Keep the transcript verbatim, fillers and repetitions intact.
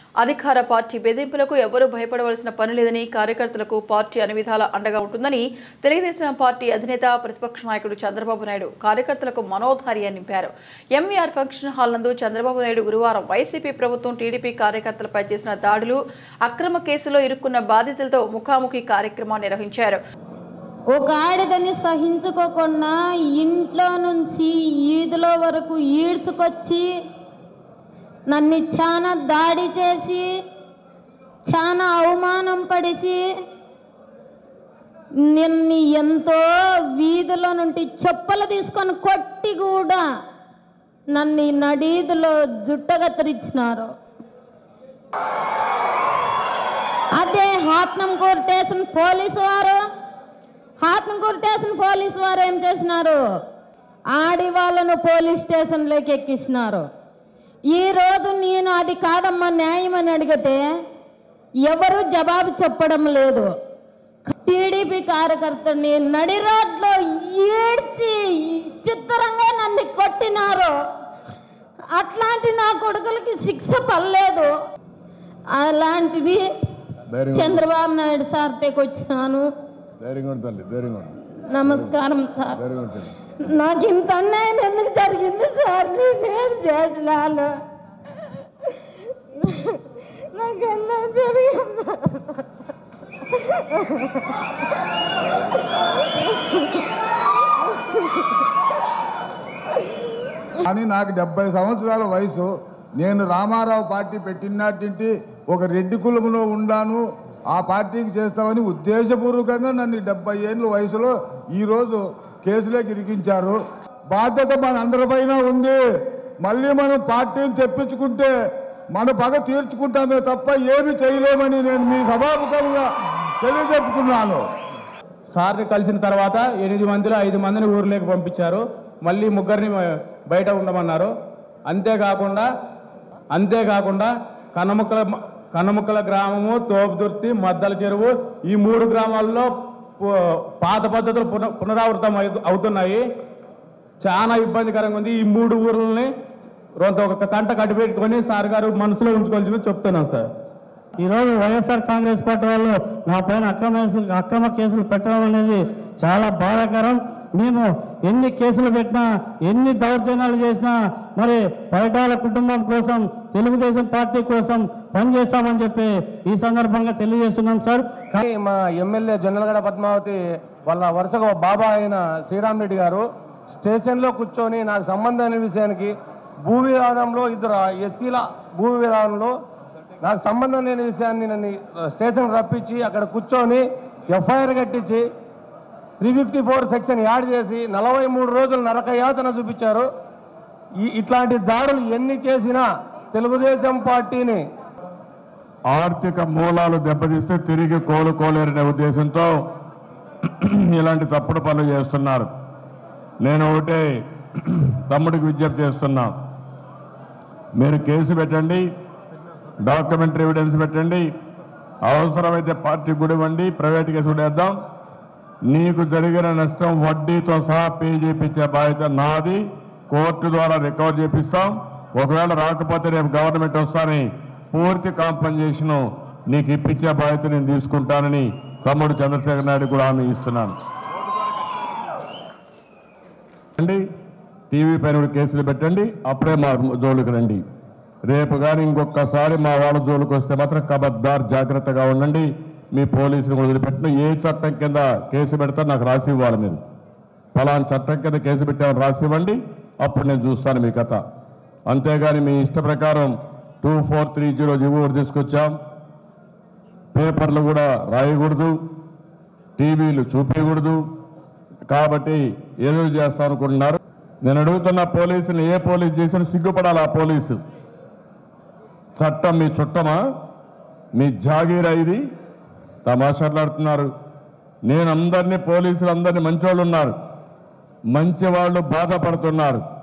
అధికార పార్టీ బెదింపులకు ఎవరూ భయపడవలసిన పని లేదని, కార్యకర్తలకు పార్టీ అన్ని విధాల అండగా ఉంటుందని తెలుగుదేశం పార్టీ అధినేత ప్రతిపక్ష నాయకుడు చంద్రబాబు నాయుడు కార్యకర్తలకు మనోధైర్యాన్ని నింపారు. ఎంవీఆర్ ఫంక్షన్ హాల్ నందు చంద్రబాబు నాయుడు గురువారం వైసీపీ ప్రభుత్వం టీడీపీ కార్యకర్తలపై చేసిన దాడులు, అక్రమ కేసులో ఇరుక్కున్న బాధితులతో ముఖాముఖి కార్యక్రమాన్ని నిర్వహించారు. ఒక ఆడదని సహించుకోకుండా ఇంట్లో నుంచి ఈదులో వరకు ఈడ్చుకొచ్చి నన్ను చాలా దాడి చేసి చాలా అవమానం పడిసి నిన్ను ఎంతో వీధిలో నుండి చెప్పులు తీసుకొని కొట్టి కూడా నన్ను నడీదులో జుట్టగత్తరించినారు. అదే హాత్నంకూరు స్టేషన్ పోలీసు వారు హాత్నంకూరు స్టేషన్ పోలీసు వారు ఏం చేసినారు? ఆడి వాళ్ళను పోలీస్ స్టేషన్లోకి ఎక్కించినారు. ఈరోజు నేను అది కాదమ్మా న్యాయం అని అడిగితే ఎవరు జవాబు చెప్పడం లేదు. టీడీపీ కార్యకర్తని నడి రోడ్లో ఏడ్చి చిత్రంగా నన్ను కొట్టినారు. అట్లాంటి నా కొడుకులకి శిక్ష పడలేదు. అలాంటిది చంద్రబాబు నాయుడు సార్ తెగొచ్చినాను. నమస్కారం సార్. నాకు ఇంత అన్యాయం ఎందుకు జరిగింది సార్? నేను చేసినాను, నాకు ఎన్నో జరిగింది. కానీ నాకు డెబ్బై సంవత్సరాల వయసు. నేను రామారావు పార్టీ పెట్టినట్టు ఒక రెడ్డి కులములో ఉండాను, ఆ పార్టీకి చేస్తామని ఉద్దేశపూర్వకంగా నన్ను డెబ్బై ఏళ్ళ వయసులో ఈరోజు కేసులోకి ఇరికించారు. బాధ్యత మన అందరిపైన ఉంది. మళ్ళీ మనం పార్టీని తెప్పించుకుంటే మన పగ తీర్చుకుంటామే తప్ప ఏమి చేయలేమని నేను మీ సభాముఖంగా తెలియజెప్పుతున్నాను. సార్ని కలిసిన తర్వాత ఎనిమిది మందిలో ఐదు మందిని ఊర్లోకి పంపించారు. మళ్ళీ ముగ్గురిని బయట ఉండమన్నారు. అంతేకాకుండా అంతేకాకుండా కనముక్కల కనముక్కల గ్రామము, తోపుదుర్తి, మద్దల చెరువు ఈ మూడు గ్రామాల్లో పాత పద్ధతులు పున పునరావృతం అవుతున్నాయి. చాలా ఇబ్బందికరంగా ఉంది. ఈ మూడు ఊర్లని రొంత ఒక కంట కట్టిపెట్టుకొని సార్ గారు మనసులో ఉంచుకోవాల్సింది చెప్తున్నాను సార్. ఈరోజు వైఎస్ఆర్ కాంగ్రెస్ పార్టీ వాళ్ళు నా పైన అక్రమ అక్రమ కేసులు పెట్టడం అనేది చాలా బాధాకరం. మేము ఎన్ని కేసులు పెట్టినా, ఎన్ని దౌర్జన్యాలు చేసినా మరి పరిటాల కుటుంబం కోసం, తెలుగుదేశం పార్టీ కోసం పనిచేస్తామని చెప్పి ఈ సందర్భంగా తెలియజేస్తున్నాం సార్. కానీ మా ఎమ్మెల్యే జొన్నలగడ పద్మావతి వాళ్ళ వరుసగా బాబా అయిన శ్రీరామ్ రెడ్డి గారు స్టేషన్లో కూర్చొని నాకు సంబంధమైన విషయానికి భూ వివాదంలో ఇద్దరు ఎస్సీల భూ వివాదంలో నాకు సంబంధం లేని విషయాన్ని నన్ను స్టేషన్ రప్పించి అక్కడ కూర్చొని ఎఫ్ఐఆర్ కట్టించి three fifty four section add చేసి నలభై మూడు రోజులు నరకయాతన చూపించారు. ఈ ఇట్లాంటి దాడులు ఎన్ని చేసినా తెలుగుదేశం పార్టీని ఆర్థిక మూలాలు దెబ్బతీస్తే తిరిగి కోలుకోలేరనే ఉద్దేశంతో ఇలాంటి తప్పుడు పనులు చేస్తున్నారు. నేను ఒకటే తమ్ముడికి విజ్ఞప్తి చేస్తున్నా, మీరు కేసు పెట్టండి, డాక్యుమెంటరీ ఎవిడెన్స్ పెట్టండి, అవసరమైతే పార్టీ గుడివ్వండి, ప్రైవేట్ కేసు వేద్దాం. నీకు జరిగిన నష్టం వడ్డీతో సహా పే చేయించే బాధ్యత నాది. కోర్టు ద్వారా రికవర్ చేపిస్తాం. ఒకవేళ రాకపోతే రేపు గవర్నమెంట్ వస్తానని పూర్తి కాంపన్సేషన్ నీకు ఇప్పించే బాధ్యత నేను తీసుకుంటానని తమ్ముడు చంద్రశేఖర్ నాయుడు కూడా హామీ ఇస్తున్నాను. అండి టీవీ పైన కేసులు పెట్టండి, అప్పుడే మా జోలికి రండి. రేపు కానీ ఇంకొకసారి మా వాళ్ళ జోలికి వస్తే మాత్రం కబద్దార్ జాగ్రత్తగా ఉండండి. మీ పోలీసులు కూడా వదిలిపెట్టిన ఏ చట్టం కింద కేసు పెడతా నాకు రాసి ఇవ్వాలి. మీరు ఫలానా చట్టం కింద కేసు పెట్టామని రాసి ఇవ్వండి, అప్పుడు నేను చూస్తాను మీ కథ. అంతేగాని మీ ఇష్ట ప్రకారం two four three zero GO తీసుకొచ్చాం. పేపర్లు కూడా రాయకూడదు, టీవీలు చూపించకూడదు. కాబట్టి ఏదో చేస్తాం అనుకుంటున్నారు. నేను అడుగుతున్న పోలీసులు ఏ పోలీసు చేసినా సిగ్గుపడాలి. ఆ పోలీసు చట్టం మీ చుట్టమా? మీ జాగీరా ఇది? తమాషాట్లాడుతున్నారు. నేను అందరినీ పోలీసులు అందరినీ మంచివాళ్ళు ఉన్నారు, మంచి వాళ్ళు బాధపడుతున్నారు.